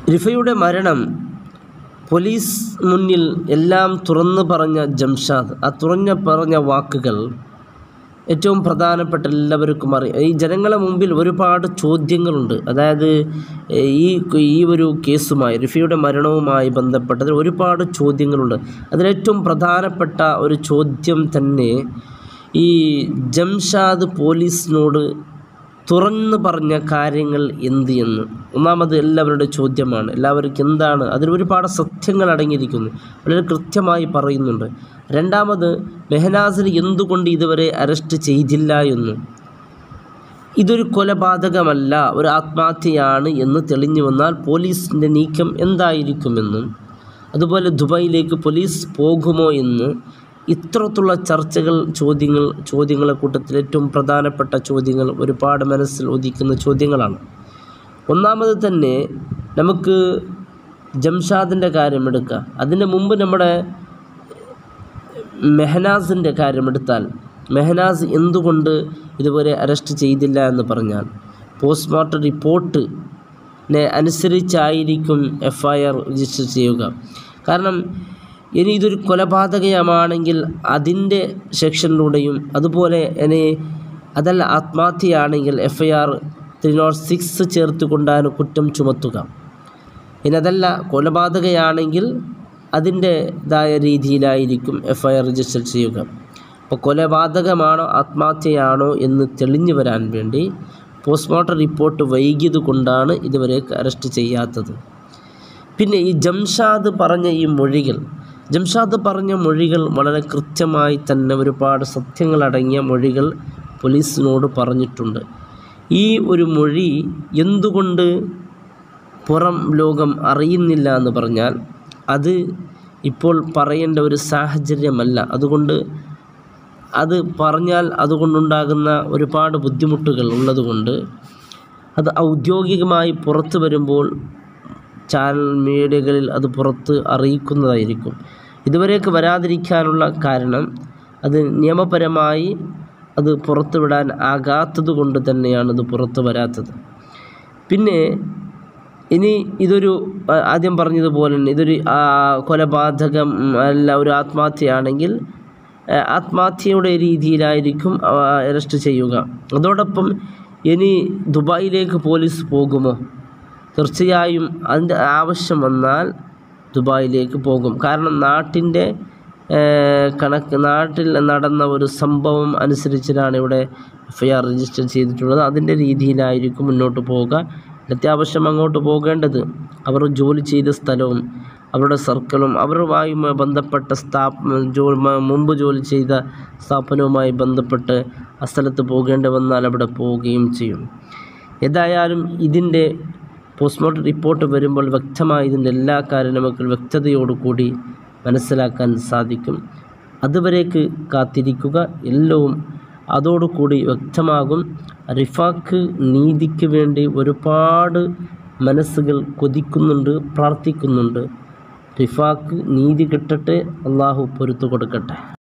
റിഫയുടെ മരണം പോലീസ് മുന്നിൽ എല്ലാം തുറന്നു പറഞ്ഞ ജംഷാദ്, ആ തുറഞ്ഞ പറഞ്ഞ വാക്കുകൾ ഏറ്റവും പ്രധാനപ്പെട്ട എല്ലാവർക്കും അറിയാം. ഈ ജനങ്ങളെ മുമ്പിൽ ഒരുപാട് ചോദ്യങ്ങളുണ്ട്. അതായത് ഈ ഒരു കേസുമായി, റിഫയുടെ മരണവുമായി ബന്ധപ്പെട്ടതിൽ ഒരുപാട് ചോദ്യങ്ങളുണ്ട്. അതിലേറ്റവും പ്രധാനപ്പെട്ട ഒരു ചോദ്യം തന്നെ ഈ ജംഷാദ് പോലീസിനോട് തുറന്നു പറഞ്ഞ കാര്യങ്ങൾ എന്ത് എന്ന്. ഒന്നാമത് എല്ലാവരുടെ ചോദ്യമാണ്, എല്ലാവർക്കും എന്താണ്, അതിൽ ഒരുപാട് സത്യങ്ങൾ അടങ്ങിയിരിക്കുന്നു, വളരെ കൃത്യമായി പറയുന്നുണ്ട്. രണ്ടാമത്, മെഹനാസിന് എന്തുകൊണ്ട് ഇതുവരെ അറസ്റ്റ് ചെയ്തില്ല എന്നും, ഇതൊരു കൊലപാതകമല്ല ഒരു ആത്മഹത്യയാണ് എന്ന് തെളിഞ്ഞു വന്നാൽ പോലീസിൻ്റെ നീക്കം എന്തായിരിക്കുമെന്നും, അതുപോലെ ദുബായിലേക്ക് പോലീസ് പോകുമോ എന്ന്, ഇത്തരത്തിലുള്ള ചർച്ചകൾ, ചോദ്യങ്ങളെ കൂട്ടത്തിൽ ഏറ്റവും പ്രധാനപ്പെട്ട ചോദ്യങ്ങൾ, ഒരുപാട് മനസ്സിൽ ഉദിക്കുന്ന ചോദ്യങ്ങളാണ്. ഒന്നാമത് തന്നെ നമുക്ക് ജംഷാദിൻ്റെ കാര്യമെടുക്കുക. അതിന് മുമ്പ് നമ്മുടെ മെഹനാസിൻ്റെ കാര്യമെടുത്താൽ, മെഹനാസ് എന്തുകൊണ്ട് ഇതുവരെ അറസ്റ്റ് ചെയ്തില്ല എന്ന് പറഞ്ഞാൽ, പോസ്റ്റ്മോർട്ടം റിപ്പോർട്ടിനെ അനുസരിച്ചായിരിക്കും FIR രജിസ്റ്റർ ചെയ്യുക. കാരണം ഇനി ഇതൊരു കൊലപാതകമാണെങ്കിൽ അതിൻ്റെ സെക്ഷനിലൂടെയും, അതുപോലെ ഇനി അതല്ല ആത്മഹത്യയാണെങ്കിൽ FIR 306 ചേർത്തുകൊണ്ടാണ് കുറ്റം ചുമത്തുക. ഇനി അതല്ല കൊലപാതകയാണെങ്കിൽ അതിൻ്റെതായ രീതിയിലായിരിക്കും FIR രജിസ്റ്റർ ചെയ്യുക. അപ്പോൾ കൊലപാതകമാണോ ആത്മഹത്യയാണോ എന്ന് തെളിഞ്ഞു വരാൻ വേണ്ടി പോസ്റ്റ്മോർട്ടം റിപ്പോർട്ട് വൈകിയത് കൊണ്ടാണ് ഇതുവരെ അറസ്റ്റ് ചെയ്യാത്തത്. പിന്നെ ഈ ജംഷാദ് പറഞ്ഞ ഈ മൊഴികൾ, ജംഷാദ് പറഞ്ഞ മൊഴികൾ വളരെ കൃത്യമായി തന്നെ ഒരുപാട് സത്യങ്ങളടങ്ങിയ മൊഴികൾ പോലീസിനോട് പറഞ്ഞിട്ടുണ്ട്. ഈ ഒരു മൊഴി എന്തുകൊണ്ട് പുറം ലോകം അറിയുന്നില്ല എന്ന് പറഞ്ഞാൽ, അത് ഇപ്പോൾ പറയേണ്ട ഒരു സാഹചര്യമല്ല. അതുകൊണ്ട് അത് പറഞ്ഞാൽ അതുകൊണ്ടുണ്ടാകുന്ന ഒരുപാട് ബുദ്ധിമുട്ടുകൾ ഉള്ളതുകൊണ്ട് അത് ഔദ്യോഗികമായി പുറത്തു വരുമ്പോൾ ചാനൽ മീഡിയകളിൽ അത് പുറത്ത് അറിയിക്കുന്നതായിരിക്കും. ഇതുവരേക്ക് വരാതിരിക്കാനുള്ള കാരണം അത് നിയമപരമായി അത് പുറത്തുവിടാൻ ആകാത്തത് കൊണ്ട് തന്നെയാണ് അത് പുറത്തു വരാത്തത്. പിന്നെ ഇനി ഇതൊരു ആദ്യം പറഞ്ഞതുപോലെ തന്നെ ഇതൊരു കൊലപാതകം അല്ല, ഒരു ആത്മഹത്യയാണെങ്കിൽ ആത്മഹത്യയുടെ രീതിയിലായിരിക്കും അറസ്റ്റ് ചെയ്യുക. അതോടൊപ്പം ഇനി ദുബായിലേക്ക് പോലീസ് പോകുമോ? തീർച്ചയായും അതിൻ്റെ ആവശ്യം വന്നാൽ ദുബായിലേക്ക് പോകും. കാരണം നാട്ടിൽ നടന്ന ഒരു സംഭവം അനുസരിച്ചിട്ടാണ് ഇവിടെ FIR രജിസ്റ്റർ ചെയ്തിട്ടുള്ളത്. അതിൻ്റെ രീതിയിലായിരിക്കും മുന്നോട്ട് പോവുക. അത്യാവശ്യം അങ്ങോട്ട് പോകേണ്ടത് അവർ ജോലി ചെയ്ത സ്ഥലവും അവരുടെ സർക്കിളും അവരുമായി ബന്ധപ്പെട്ട മുമ്പ് ജോലി ചെയ്ത സ്ഥാപനവുമായി ബന്ധപ്പെട്ട് ആ സ്ഥലത്ത് പോകേണ്ടി വന്നാൽ അവിടെ പോവുകയും ചെയ്യും. ഏതായാലും ഇതിൻ്റെ പോസ്റ്റ്മോർട്ടം റിപ്പോർട്ട് വരുമ്പോൾ വ്യക്തമായി ഇതിൻ്റെ എല്ലാ കാര്യവും നമുക്ക് വ്യക്തതയോടുകൂടി മനസ്സിലാക്കാൻ സാധിക്കും. അതുവരേക്ക് കാത്തിരിക്കുക. എല്ലവും അതോടുകൂടി വ്യക്തമാകും. റിഫാക്ക് നീതിക്ക് വേണ്ടി ഒരുപാട് മനസ്സുകൾ കൊതിക്കുന്നുണ്ട്, പ്രാർത്ഥിക്കുന്നുണ്ട്. റിഫാക്ക് നീതി കിട്ടട്ടെ, അള്ളാഹു പൊരുത്തു കൊടുക്കട്ടെ.